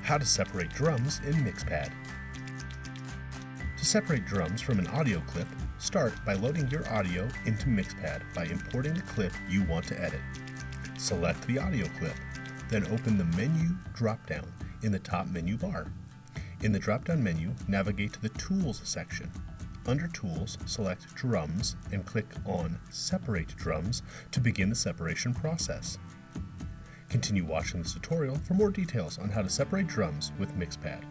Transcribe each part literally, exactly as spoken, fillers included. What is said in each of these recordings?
How to separate drums in MixPad. To separate drums from an audio clip, start by loading your audio into MixPad by importing the clip you want to edit. Select the audio clip, then open the Menu dropdown in the top menu bar. In the drop-down menu, navigate to the Tools section. Under Tools, select Drums and click on Separate Drums to begin the separation process. Continue watching this tutorial for more details on how to separate drums with MixPad.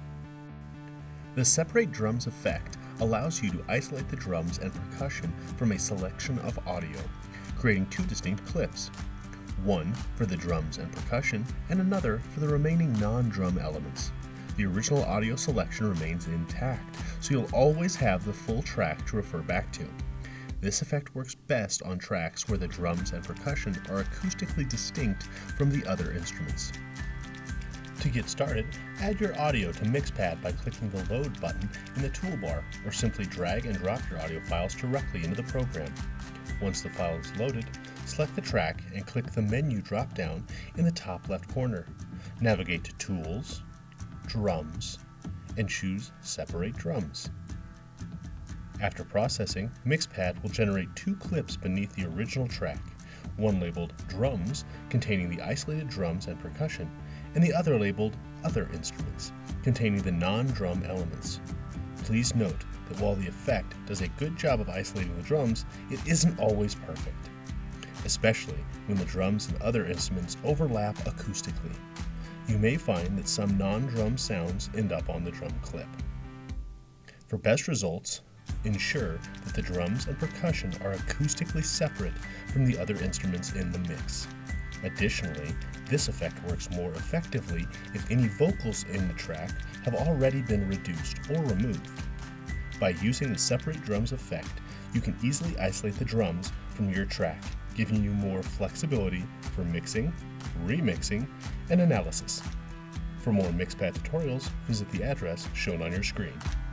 The Separate Drums effect allows you to isolate the drums and percussion from a selection of audio, creating two distinct clips. One for the drums and percussion, and another for the remaining non-drum elements. The original audio selection remains intact, so you'll always have the full track to refer back to. This effect works best on tracks where the drums and percussion are acoustically distinct from the other instruments. To get started, add your audio to MixPad by clicking the Load button in the toolbar, or simply drag and drop your audio files directly into the program. Once the file is loaded, select the track and click the Menu drop-down in the top left corner. Navigate to Tools, Drums, and choose Separate Drums. After processing, MixPad will generate two clips beneath the original track, one labeled Drums, containing the isolated drums and percussion, and the other labeled Other Instruments, containing the non-drum elements. Please note that while the effect does a good job of isolating the drums, it isn't always perfect, especially when the drums and other instruments overlap acoustically. You may find that some non-drum sounds end up on the drum clip. For best results, ensure that the drums and percussion are acoustically separate from the other instruments in the mix. Additionally, this effect works more effectively if any vocals in the track have already been reduced or removed. By using the Separate Drums effect, you can easily isolate the drums from your track, giving you more flexibility for mixing, remixing, and analysis. For more MixPad tutorials, visit the address shown on your screen.